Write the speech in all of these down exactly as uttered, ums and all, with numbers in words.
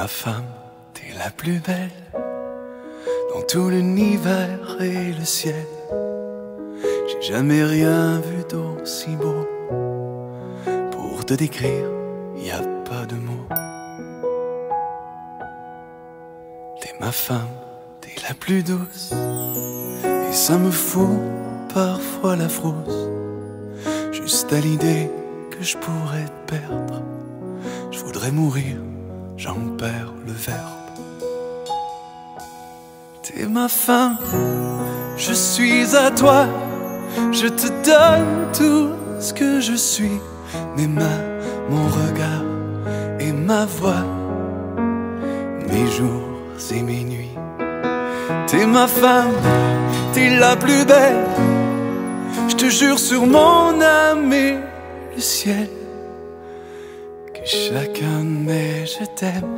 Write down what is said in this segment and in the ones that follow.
ma femme, t'es la plus belle dans tout l'univers et le ciel. J'ai jamais rien vu d'aussi beau. Pour te décrire, y a pas de mots. T'es ma femme, t'es la plus douce, et ça me fout parfois la frousse. Juste à l'idée que je pourrais te perdre, je voudrais mourir, j'en perds le verbe. T'es ma femme, je suis à toi, je te donne tout ce que je suis. Mes mains, mon regard et ma voix, mes jours et mes nuits. T'es ma femme, t'es la plus belle, je te jure sur mon âme et le ciel, que chacun de mes je t'aime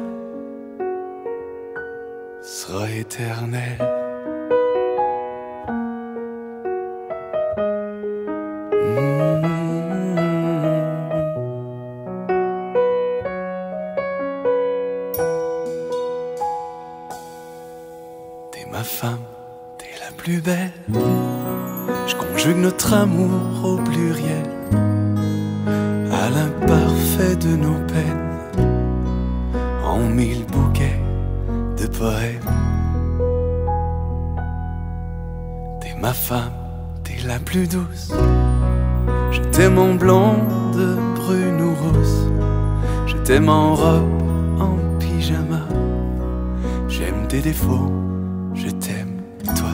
sera éternel. T'es ma femme, t'es la plus belle, je conjugue notre amour au pluriel, à l'imparfait de nos peines, en mille bouquets de poèmes. T'es ma femme, t'es la plus douce, je t'aime en blonde, brune ou rousse, je t'aime en robe, en pyjama, j'aime tes défauts, je t'aime toi.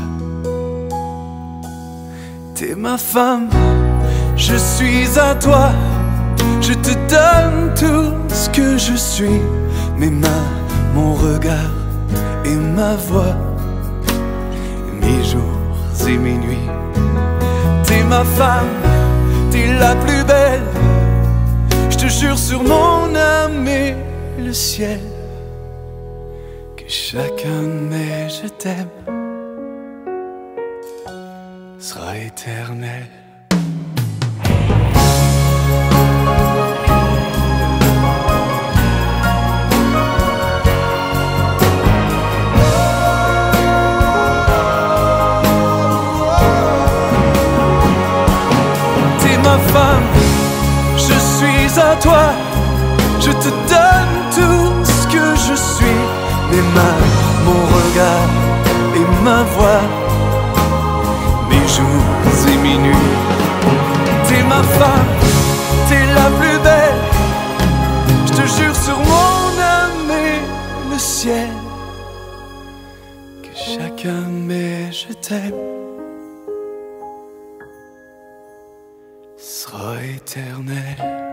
T'es ma femme, je suis à toi, je te donne tout ce que je suis. Mes mains, mon regard et ma voix, mes jours et mes nuits. T'es ma femme, t'es la plus belle, je te jure sur mon âme et le ciel, que chacun de mes je t'aime sera éternel. T'es ma femme, je suis à toi, je te donne tout ce que je suis. Mes mains, mon regard et ma voix, mes jours et mes nuits. T'es ma femme, t'es la plus belle, je te jure sur mon âme et le ciel, que chacun de mes je t'aime sera éternel.